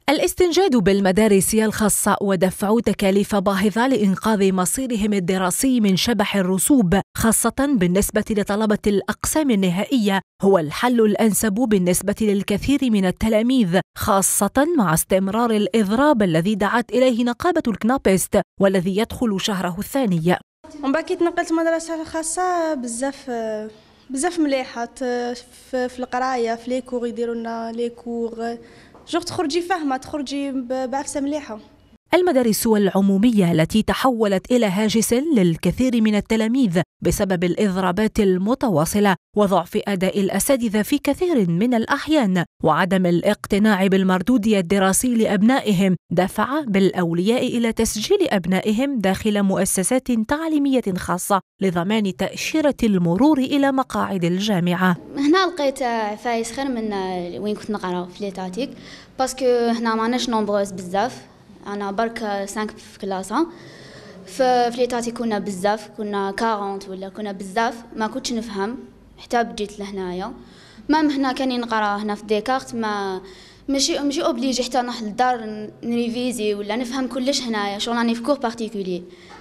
الاستنجاد بالمدارس الخاصة ودفع تكاليف باهظة لإنقاذ مصيرهم الدراسي من شبح الرسوب، خاصة بالنسبة لطلبة الأقسام النهائية، هو الحل الأنسب بالنسبة للكثير من التلاميذ، خاصة مع استمرار الإضراب الذي دعت إليه نقابة الكنابست والذي يدخل شهره الثاني. ومن بعد كي تنقلت مدرسة خاصة بزاف مليحة في القراية، في ليكور يديروا لنا ليكور تخرجي فاهمة، تخرجي بعفسة مليحة. المدارس العمومية التي تحولت إلى هاجس للكثير من التلاميذ بسبب الإضرابات المتواصلة وضعف أداء الأساتذة في كثير من الأحيان وعدم الاقتناع بالمردود الدراسي لأبنائهم، دفع بالأولياء إلى تسجيل أبنائهم داخل مؤسسات تعليمية خاصة لضمان تأشيرة المرور إلى مقاعد الجامعة. هنا لقيت عفايس خير من وين كنت نقرا في ليتاتيك، باسكو هنا ماناش نومبروز بزاف، أنا برك 5 في كلاسة. في ليتاتي كنا بزاف، كنا 40 ولا كنا بزاف، ما كنتش نفهم حتى بديت لهنايا. مام هنا كاني نقرا هنا في ديكارت، ماشي اوبليجي حتى نروح للدار نريفيزي ولا نفهم كلش هنايا، شغل راني في كور بارتيكولي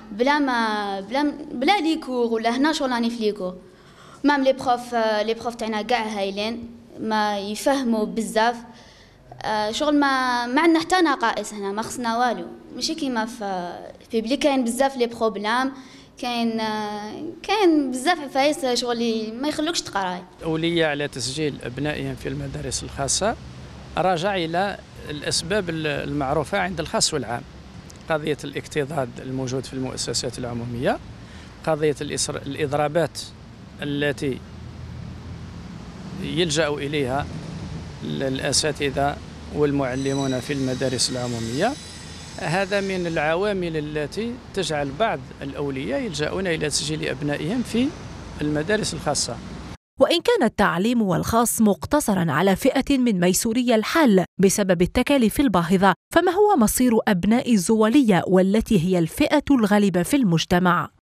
بلا لي كور، ولا هنا شغل راني في لي كور. مام لي بروف تاعنا كاع هايلين، ما يفهموا بزاف، شغل ما عندنا حتى نقائص هنا، ما خصنا والو، ماشي كيما في بلي كاين بزاف لي بروبلام، كاين بزاف عفايس شغل ما يخلوكش تقراي. الأولية على تسجيل أبنائهم في المدارس الخاصة راجع إلى الأسباب المعروفة عند الخاص والعام: قضية الاكتظاظ الموجود في المؤسسات العمومية، قضية الإضرابات التي يلجأ إليها الأساتذة والمعلمون في المدارس العمومية. هذا من العوامل التي تجعل بعض الأولياء يلجأون إلى تسجيل أبنائهم في المدارس الخاصة. وإن كان التعليم والخاص مقتصرا على فئة من ميسوري الحال بسبب التكاليف الباهظة، فما هو مصير أبناء الزوالية والتي هي الفئة الغالبة في المجتمع؟